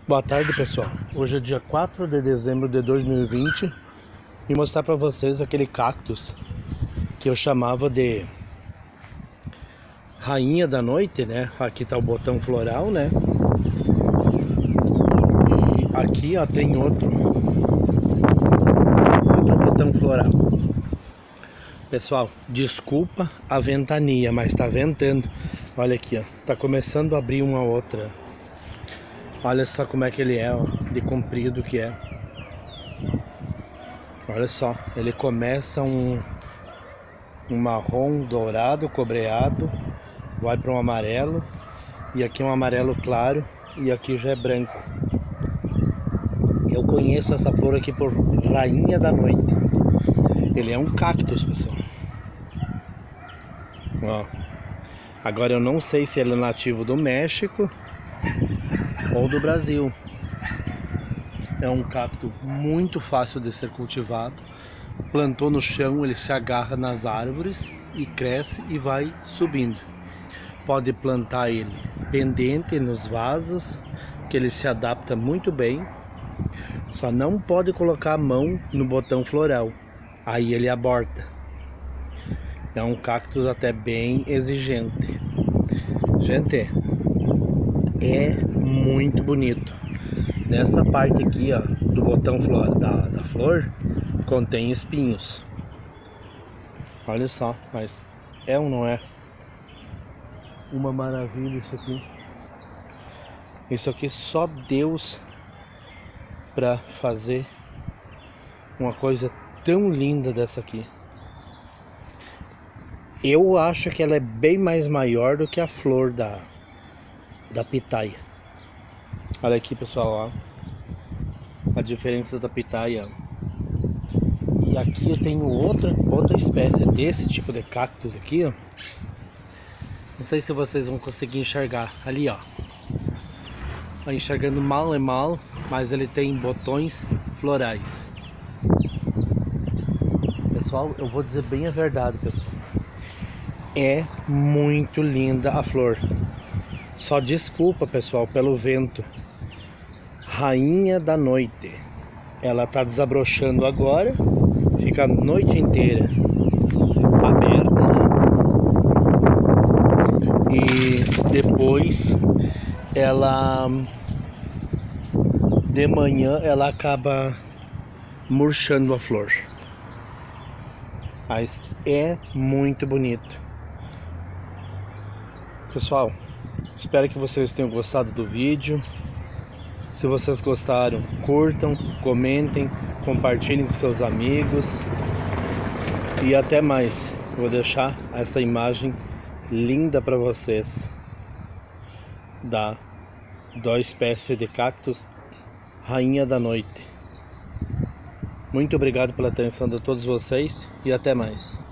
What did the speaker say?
Boa tarde, pessoal. Hoje é dia 4 de dezembro de 2020 e mostrar para vocês aquele cactus que eu chamava de rainha da noite, né? Aqui tá o botão floral, né? E aqui, ó, tem outro botão floral. Pessoal, desculpa a ventania, mas tá ventando. Olha aqui, ó, tá começando a abrir uma outra. Olha só como é que ele é, ó, de comprido que é. Olha só, ele começa um marrom dourado, cobreado, vai para um amarelo, e aqui um amarelo claro, e aqui já é branco. Eu conheço essa flor aqui por rainha da noite. Ele é um cactus, pessoal. Ó. Agora eu não sei se ele é nativo do México ou do Brasil. É um cacto muito fácil de ser cultivado. Plantou no chão, ele se agarra nas árvores e cresce e vai subindo. Pode plantar ele pendente nos vasos, que ele se adapta muito bem. Só não pode colocar a mão no botão floral, aí ele aborta. É um cactus até bem exigente. Gente, é muito bonito. Nessa parte aqui, ó, do botão da flor, contém espinhos. Olha só, mas é ou não é? Uma maravilha isso aqui. Isso aqui só Deus para fazer uma coisa tão linda dessa aqui. Eu acho que ela é bem mais maior do que a flor da pitaia. Olha aqui, pessoal, ó, a diferença da pitaia. E aqui eu tenho outra espécie desse tipo de cactus aqui, ó. Não sei se vocês vão conseguir enxergar. Ali, ó. Tá enxergando mal é mal, mas ele tem botões florais. Pessoal, eu vou dizer bem a verdade, pessoal. É muito linda a flor. Só desculpa, pessoal, pelo vento. Rainha da noite. Ela tá desabrochando agora. Fica a noite inteira aberta, né? E depois ela, de manhã, ela acaba murchando a flor. Mas é muito bonito. Pessoal, espero que vocês tenham gostado do vídeo. Se vocês gostaram, curtam, comentem, compartilhem com seus amigos. E até mais. Vou deixar essa imagem linda para vocês da espécie de cactus rainha da noite. Muito obrigado pela atenção de todos vocês e até mais.